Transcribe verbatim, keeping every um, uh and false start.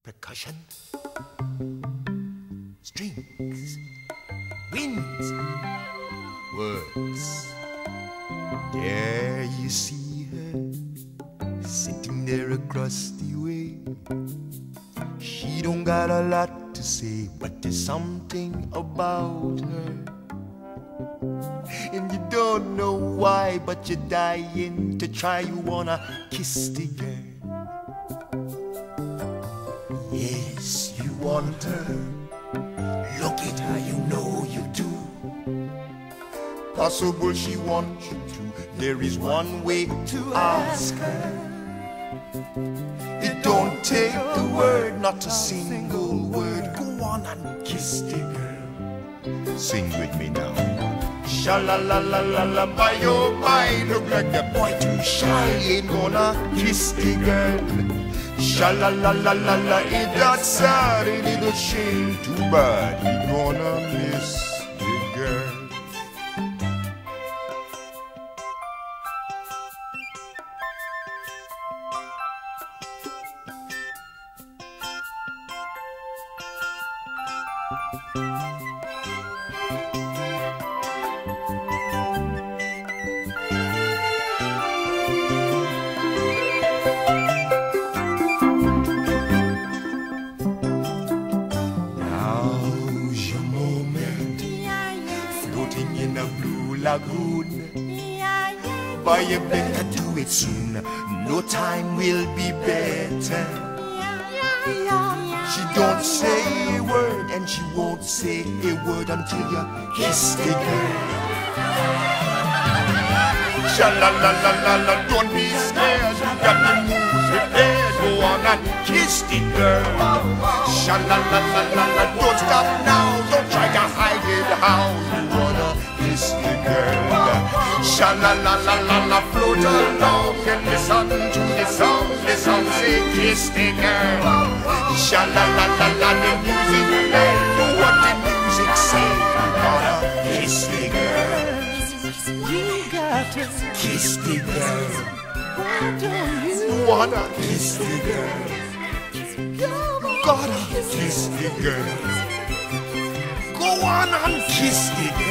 percussion, strings, winds, words. There you see her, sitting there across the way. She don't got a lot to say, but there's something about her. And you don't know why, but you're dying to try. You wanna kiss the girl. Yes, you want her. Look at her, you know you do. Possible she wants you to. There is one way to ask her. It don't take a word, not a single word. Go on and kiss the girl. Sing with me now. Sha-la-la-la-la-la, my oh my, look like the boy too shy. Ain't gonna kiss the girl. Sha-la-la-la-la-la, ain't that sad, a little shame, too bad. He gonna miss the girl. In a blue lagoon, but you better do it soon. No time will be better. She don't say a word, and she won't say a word until you kiss the girl. Sha la la la la la, don't be scared. You got the moves prepared. Go on and kiss the girl. Sha la la la la la, don't stop now. Don't try to hide it how you wanna kiss the girl. Sha la la la la la, float along and listen to the song. The song say kiss the girl. Sha la la la la, the music play. Do what the music say. You gotta kiss the girl. You gotta kiss the girl. Why don't you wanna kiss the girl? You gotta kiss the girl. Go on and kiss the girl.